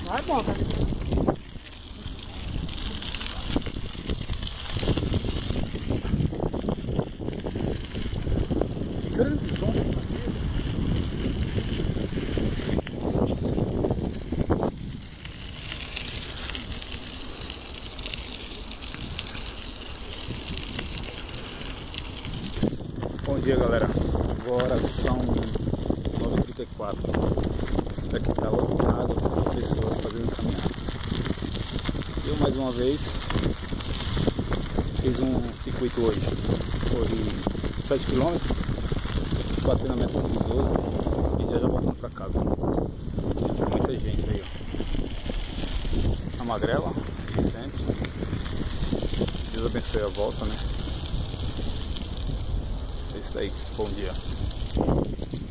Vai bom, cara. Grande som. Bom dia, galera. Agora são 9h34. Isso daqui está lotado de pessoas fazendo caminhada. Eu mais uma vez fiz um circuito hoje. Corri 7 km, batendo na meta de 12 e já voltando para casa. Tem muita gente aí, ó. A magrela, sempre. Deus abençoe a volta, né? É isso aí, bom dia.